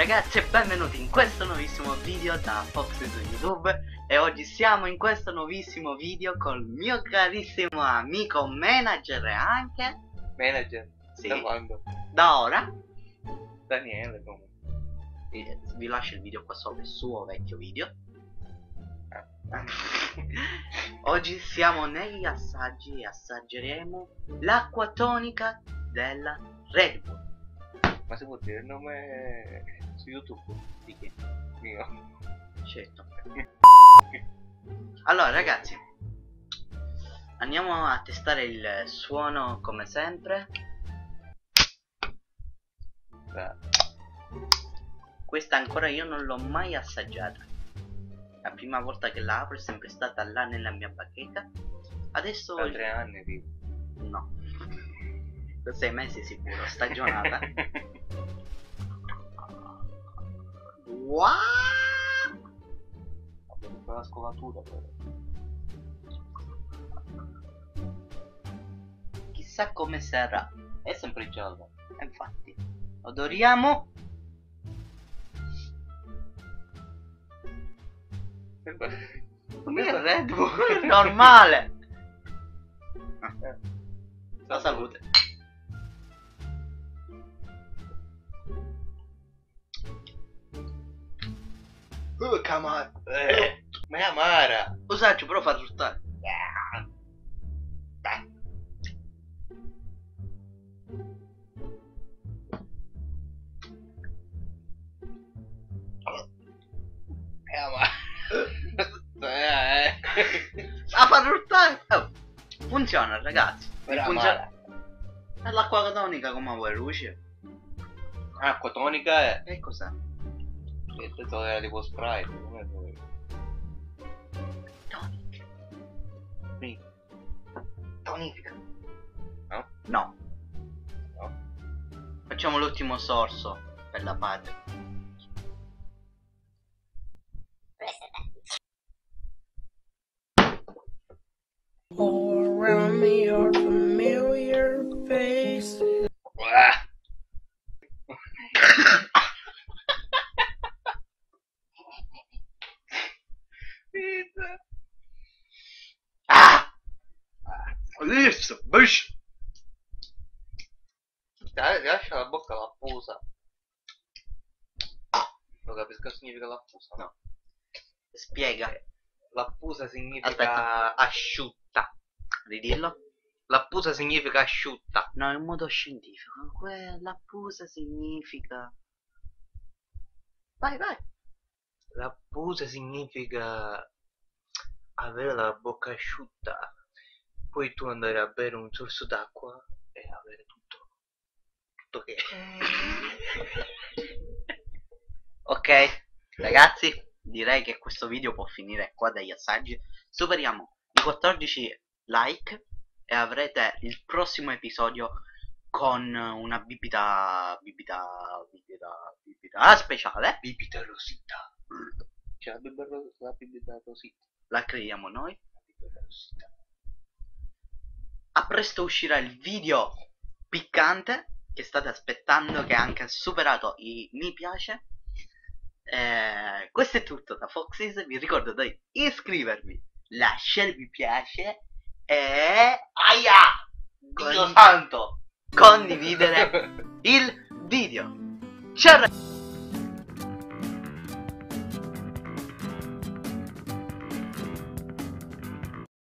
ragazzi e benvenuti in questo nuovissimo video da Fox su YouTube. E oggi siamo in questo nuovissimo video col mio carissimo amico manager e anche Manager? Sì. Da quando? Da ora Daniele comunque. vi lascio il video qua sopra, il suo vecchio video. Oggi siamo negli assaggi e assaggeremo l'acqua tonica della Red Bull. Ma si può dire il nome su YouTube? Di chi? Mio. Certo. Allora ragazzi, andiamo a testare il suono come sempre. Questa ancora io non l'ho mai assaggiata. La prima volta che la apro è sempre stata là nella mia bacheca. Adesso Da 3 anni tipo. no, da 6 mesi sicuro, stagionata. Wow! Abbiamo tutta la scolatura però. Chissà come sarà. È sempre giallo. Infatti odoriamo. Non è Red Bull, è normale. La salute. Camara. Ma è amara. Usaccio però fa fruttare. È amara. La fa fruttare. Oh, funziona ragazzi. Però Funziona. È l'acqua tonica come vuoi luce. Acqua tonica è. E cos'è? Questo era tipo Sprite. Non è vero. Tonic. Sì. Tonifica. No? No. No? Facciamo l'ultimo sorso per la patria. All around me are familiar faces. Ah! Adesso, bush! Lascia la bocca lapposa. Lo capisco cosa significa lapposa? No. Spiega. Lapposa significa Aspetta. asciutta. Ridirlo? Lapposa significa asciutta. No, in modo scientifico. La pusa significa... Vai, vai. Lapposa significa avere la bocca asciutta. Poi tu andare a bere un sorso d'acqua e avere tutto che. Ok, ragazzi, direi che questo video può finire qua dagli assaggi. Superiamo i 14 like e avrete il prossimo episodio con una bibita speciale. Bibita rosita. C'è la bibita rosita. La creiamo noi. La bibita rosita. A presto uscirà il video piccante che state aspettando, che ha anche superato i mi piace. Questo è tutto da Foxys. Vi ricordo di iscrivervi, lasciare mi piace e aia, Dio santo, condividere il video. Ciao ragazzi.